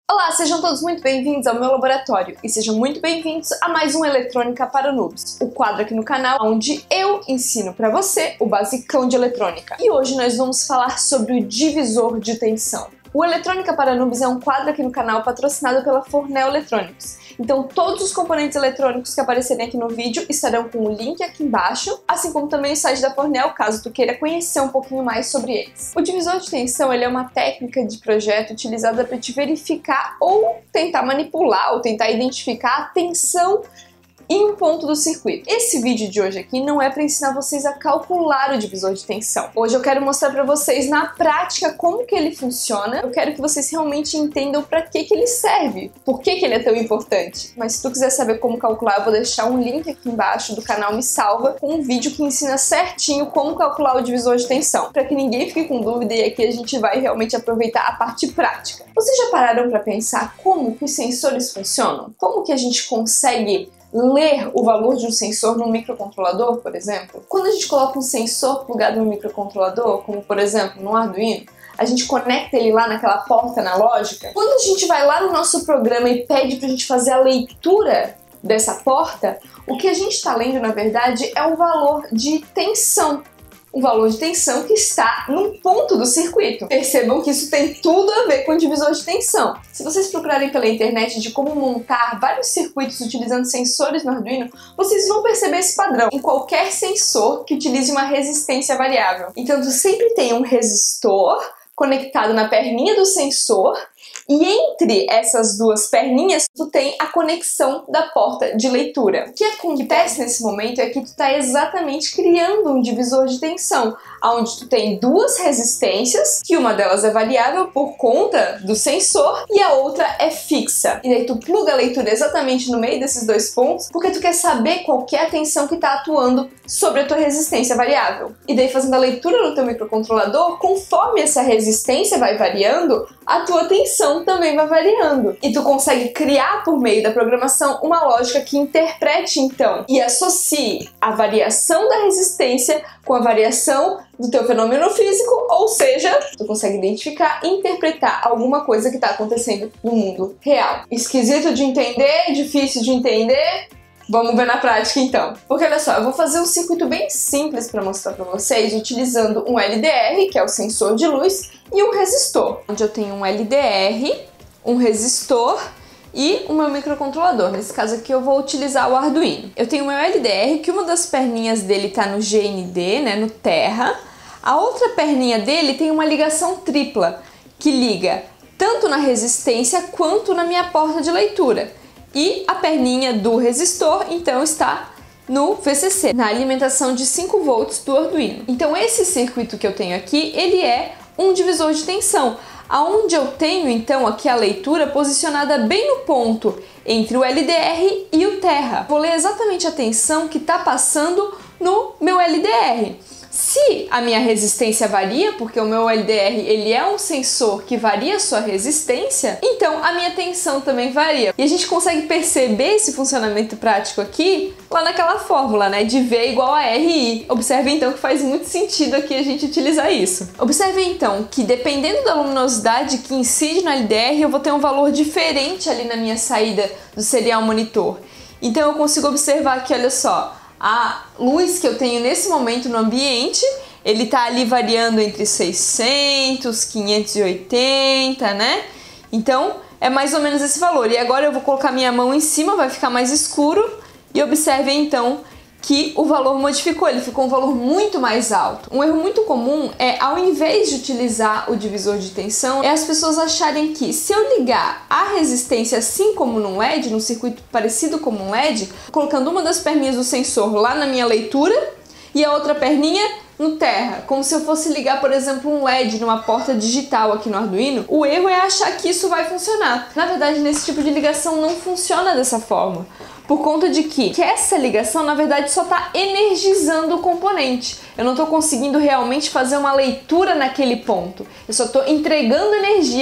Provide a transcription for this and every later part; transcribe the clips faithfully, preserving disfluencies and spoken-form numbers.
Olá, sejam todos muito bem-vindos ao meu laboratório e sejam muito bem-vindos a mais um Eletrônica para Noobs, o quadro aqui no canal onde eu ensino para você o basicão de eletrônica. E hoje nós vamos falar sobre o divisor de tensão. O Eletrônica para Noobs é um quadro aqui no canal patrocinado pela Fornel Eletrônicos. Então todos os componentes eletrônicos que aparecerem aqui no vídeo estarão com o link aqui embaixo, assim como também o site da Fornel, caso tu queira conhecer um pouquinho mais sobre eles. O divisor de tensão ele é uma técnica de projeto utilizada para te verificar ou tentar manipular ou tentar identificar a tensão em um ponto do circuito. Esse vídeo de hoje aqui não é para ensinar vocês a calcular o divisor de tensão. Hoje eu quero mostrar para vocês na prática como que ele funciona. Eu quero que vocês realmente entendam para que que ele serve, por que que ele é tão importante. Mas se tu quiser saber como calcular, eu vou deixar um link aqui embaixo do canal Me Salva com um vídeo que ensina certinho como calcular o divisor de tensão, para que ninguém fique com dúvida e aqui a gente vai realmente aproveitar a parte prática. Vocês já pararam para pensar como que os sensores funcionam? Como que a gente consegue ler o valor de um sensor num microcontrolador, por exemplo? Quando a gente coloca um sensor plugado no microcontrolador, como por exemplo no Arduino, a gente conecta ele lá naquela porta analógica. Quando a gente vai lá no nosso programa e pede pra gente fazer a leitura dessa porta, o que a gente está lendo, na verdade, é o valor de tensão. O valor de tensão que está num ponto do circuito. Percebam que isso tem tudo a ver com o divisor de tensão. Se vocês procurarem pela internet de como montar vários circuitos utilizando sensores no Arduino, vocês vão perceber esse padrão em qualquer sensor que utilize uma resistência variável. Então, tu sempre tem um resistor conectado na perninha do sensor e entre essas duas perninhas tu tem a conexão da porta de leitura. O que acontece nesse momento é que tu está exatamente criando um divisor de tensão, onde tu tem duas resistências, que uma delas é variável por conta do sensor e a outra é fixa. E daí tu pluga a leitura exatamente no meio desses dois pontos, porque tu quer saber qual que é a tensão que está atuando sobre a tua resistência variável. E daí fazendo a leitura no teu microcontrolador, conforme essa resistência vai variando, a tua tensão também vai variando. E tu consegue criar por meio da programação uma lógica que interprete então e associe a variação da resistência com a variação do teu fenômeno físico, ou seja, tu consegue identificar e interpretar alguma coisa que está acontecendo no mundo real. Esquisito de entender, difícil de entender? Vamos ver na prática então. Porque olha só, eu vou fazer um circuito bem simples para mostrar para vocês, utilizando um L D R, que é o sensor de luz, e um resistor. Onde eu tenho um L D R, um resistor e o meu microcontrolador. Nesse caso aqui eu vou utilizar o Arduino. Eu tenho o meu L D R, que uma das perninhas dele está no G N D, né, no Terra. A outra perninha dele tem uma ligação tripla, que liga tanto na resistência quanto na minha porta de leitura. E a perninha do resistor, então, está no V C C, na alimentação de cinco volts do Arduino. Então esse circuito que eu tenho aqui, ele é um divisor de tensão, aonde eu tenho então aqui a leitura posicionada bem no ponto entre o L D R e o Terra. Vou ler exatamente a tensão que está passando no meu L D R. Se a minha resistência varia, porque o meu L D R ele é um sensor que varia a sua resistência, então a minha tensão também varia. E a gente consegue perceber esse funcionamento prático aqui lá naquela fórmula, né, de V igual a R I. Observe então que faz muito sentido aqui a gente utilizar isso. Observe então que dependendo da luminosidade que incide no L D R, eu vou ter um valor diferente ali na minha saída do serial monitor. Então eu consigo observar que, olha só, a luz que eu tenho nesse momento no ambiente, ele está ali variando entre seiscentos, quinhentos e oitenta, né? Então, é mais ou menos esse valor. E agora eu vou colocar minha mão em cima, vai ficar mais escuro. E observem então que o valor modificou, ele ficou um valor muito mais alto. Um erro muito comum é, ao invés de utilizar o divisor de tensão, é as pessoas acharem que se eu ligar a resistência assim como num L E D, num circuito parecido como um L E D, colocando uma das perninhas do sensor lá na minha leitura e a outra perninha no Terra, como se eu fosse ligar, por exemplo, um L E D numa porta digital aqui no Arduino, o erro é achar que isso vai funcionar. Na verdade, nesse tipo de ligação não funciona dessa forma. Por conta de que, que essa ligação, na verdade, só está energizando o componente. Eu não estou conseguindo realmente fazer uma leitura naquele ponto. Eu só estou entregando energia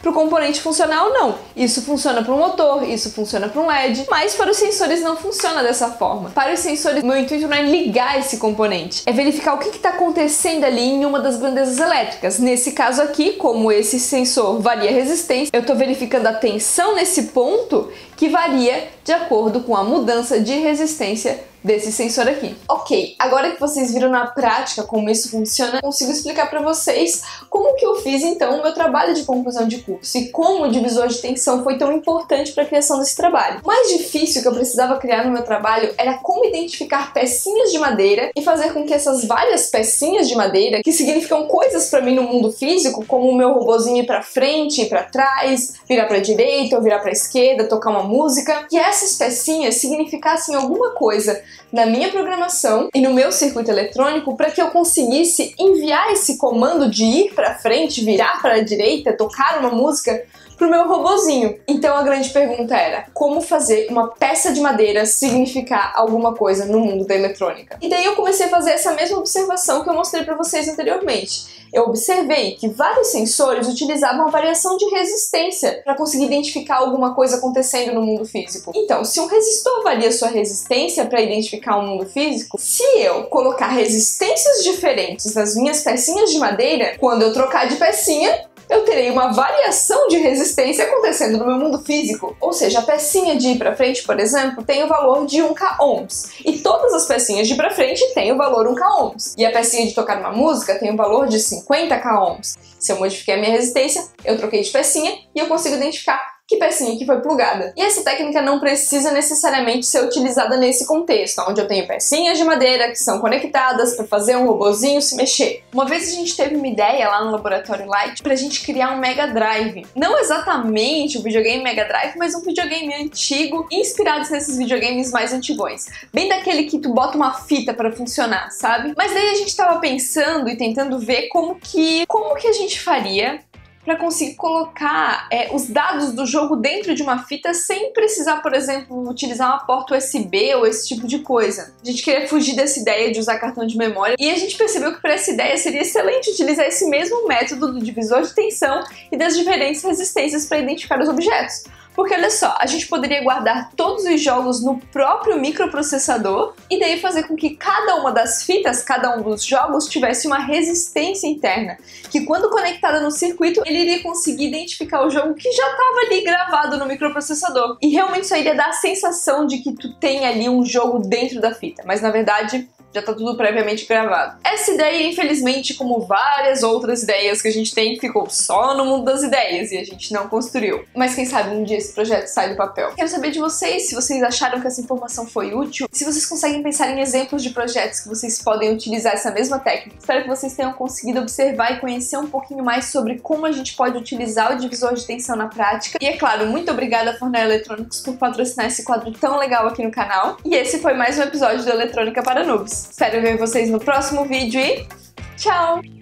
Para o componente funcional, não. Isso funciona para um motor, isso funciona para um L E D, mas para os sensores não funciona dessa forma. Para os sensores, meu intuito não é ligar esse componente, é verificar o que está acontecendo ali em uma das grandezas elétricas. Nesse caso aqui, como esse sensor varia a resistência, eu estou verificando a tensão nesse ponto que varia de acordo com a mudança de resistência desse sensor aqui. Ok, agora que vocês viram na prática como isso funciona, consigo explicar para vocês como que eu fiz então o meu trabalho de conclusão de curso e como o divisor de tensão foi tão importante para a criação desse trabalho. O mais difícil que eu precisava criar no meu trabalho era como identificar pecinhas de madeira e fazer com que essas várias pecinhas de madeira, que significam coisas para mim no mundo físico, como o meu robozinho ir para frente, ir para trás, virar para direita ou virar para esquerda, tocar uma música, que essas pecinhas significassem alguma coisa na minha programação e no meu circuito eletrônico para que eu conseguisse enviar esse comando de ir para frente, virar para a direita, tocar uma música pro meu robozinho. Então a grande pergunta era como fazer uma peça de madeira significar alguma coisa no mundo da eletrônica. E daí eu comecei a fazer essa mesma observação que eu mostrei para vocês anteriormente. Eu observei que vários sensores utilizavam a variação de resistência para conseguir identificar alguma coisa acontecendo no mundo físico. Então, se um resistor varia sua resistência para identificar um mundo físico, se eu colocar resistências diferentes nas minhas pecinhas de madeira, quando eu trocar de pecinha, eu terei uma variação de resistência acontecendo no meu mundo físico. Ou seja, a pecinha de ir para frente, por exemplo, tem o valor de um k ohms. E todas as pecinhas de ir para frente têm o valor um k ohms. E a pecinha de tocar uma música tem o valor de cinquenta k ohms. Se eu modifiquei a minha resistência, eu troquei de pecinha e eu consigo identificar que pecinha que foi plugada. E essa técnica não precisa necessariamente ser utilizada nesse contexto, onde eu tenho pecinhas de madeira que são conectadas para fazer um robozinho se mexer. Uma vez a gente teve uma ideia lá no Laboratório Light pra gente criar um Mega Drive. Não exatamente um videogame Mega Drive, mas um videogame antigo, inspirados nesses videogames mais antigões. Bem daquele que tu bota uma fita para funcionar, sabe? Mas daí a gente tava pensando e tentando ver como que, como que a gente faria para conseguir colocar é, os dados do jogo dentro de uma fita sem precisar, por exemplo, utilizar uma porta U S B ou esse tipo de coisa. A gente queria fugir dessa ideia de usar cartão de memória e a gente percebeu que para essa ideia seria excelente utilizar esse mesmo método do divisor de tensão e das diferentes resistências para identificar os objetos. Porque olha só, a gente poderia guardar todos os jogos no próprio microprocessador e daí fazer com que cada uma das fitas, cada um dos jogos tivesse uma resistência interna, que quando conectada no circuito, ele iria conseguir identificar o jogo que já estava ali gravado no microprocessador. E realmente isso iria dar a sensação de que tu tem ali um jogo dentro da fita, mas na verdade já tá tudo previamente gravado. Essa ideia, infelizmente, como várias outras ideias que a gente tem, ficou só no mundo das ideias e a gente não construiu. Mas quem sabe um dia esse projeto sai do papel. Quero saber de vocês se vocês acharam que essa informação foi útil, se vocês conseguem pensar em exemplos de projetos que vocês podem utilizar essa mesma técnica. Espero que vocês tenham conseguido observar e conhecer um pouquinho mais sobre como a gente pode utilizar o divisor de tensão na prática. E é claro, muito obrigada a Fornel Eletrônicos por patrocinar esse quadro tão legal aqui no canal. E esse foi mais um episódio do Eletrônica para Noobs. Espero ver vocês no próximo vídeo e tchau!